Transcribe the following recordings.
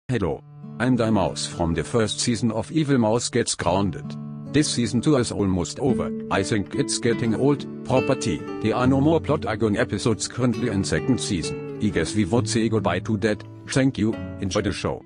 Hello. I'm the mouse from the first season of Evil Mouse Gets Grounded. This season 2 is almost over. I think it's getting old. Property. There are no more plot argon episodes currently in second season. I guess we would say goodbye to that. Thank you. Enjoy the show.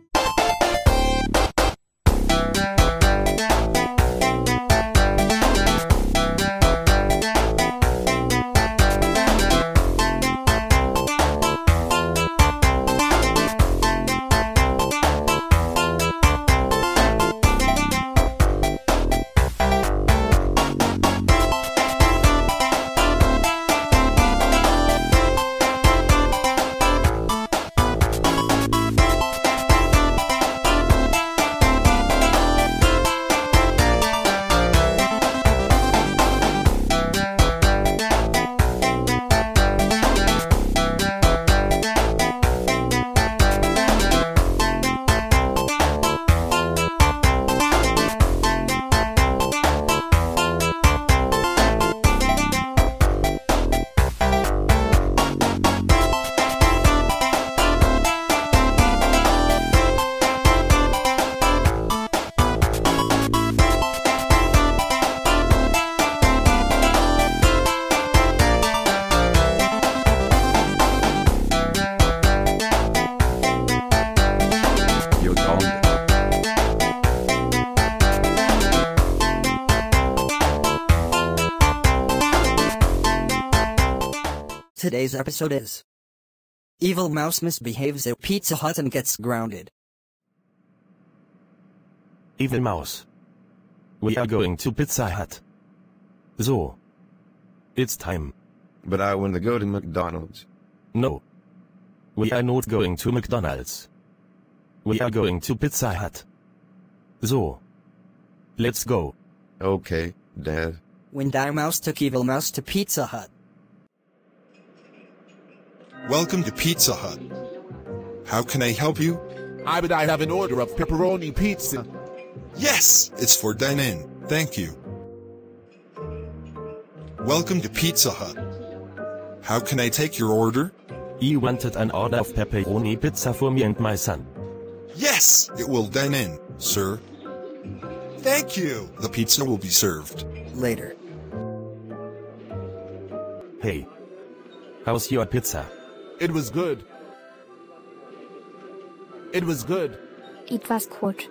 Today's episode is Evil Mouse misbehaves at Pizza Hut and gets grounded. Evil Mouse. We are going to Pizza Hut. So. It's time. But I want to go to McDonald's. No. We are not going to McDonald's. We are going to Pizza Hut. So. Let's go. Okay, Dad. When Dire Mouse took Evil Mouse to Pizza Hut. Welcome to Pizza Hut. How can I help you? I have an order of pepperoni pizza. Yes, it's for dine-in. Thank you. Welcome to Pizza Hut. How can I take your order? You wanted an order of pepperoni pizza for me and my son. Yes, it will dine in, sir. Thank you. The pizza will be served Later. Hey. How's your pizza? It was good. It was good. It was good.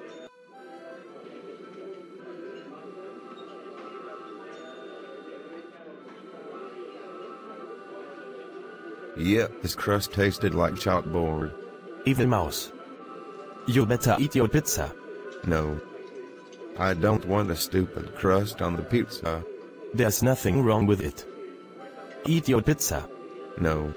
Yep, this crust tasted like chalkboard. Evil Mouse. You better eat your pizza. No. I don't want a stupid crust on the pizza. There's nothing wrong with it. Eat your pizza. No.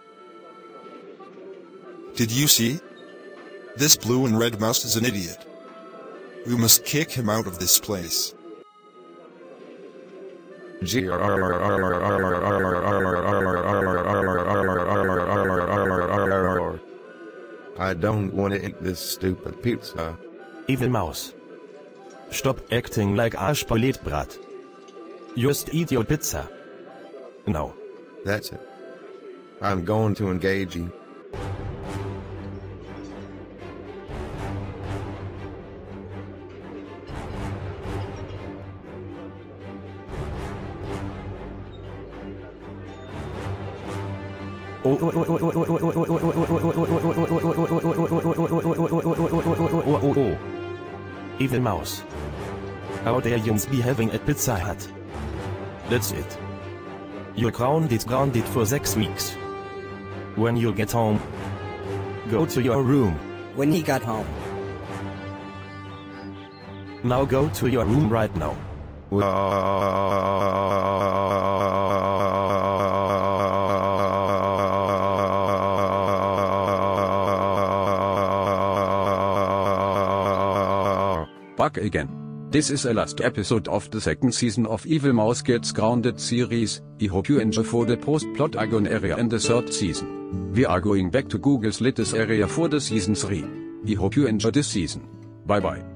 Did you see? This blue and red mouse is an idiot. We must kick him out of this place. I don't want to eat this stupid pizza. Evil Mouse. Stop acting like Arschpaletbrat. Just eat your pizza. Now. That's it. I'm going to engage you. Evil Mouse. How dare you be having a Pizza Hut? That's it. You're grounded for 6 weeks. When you get home, go to your room. When he got home. Now go to your room right now. Back again. This is the last episode of the second season of Evil Mouse Gets Grounded series. I hope you enjoy for the post-plot argon area in the third season. We are going back to Google's latest area for the season 3. I hope you enjoy this season. Bye bye.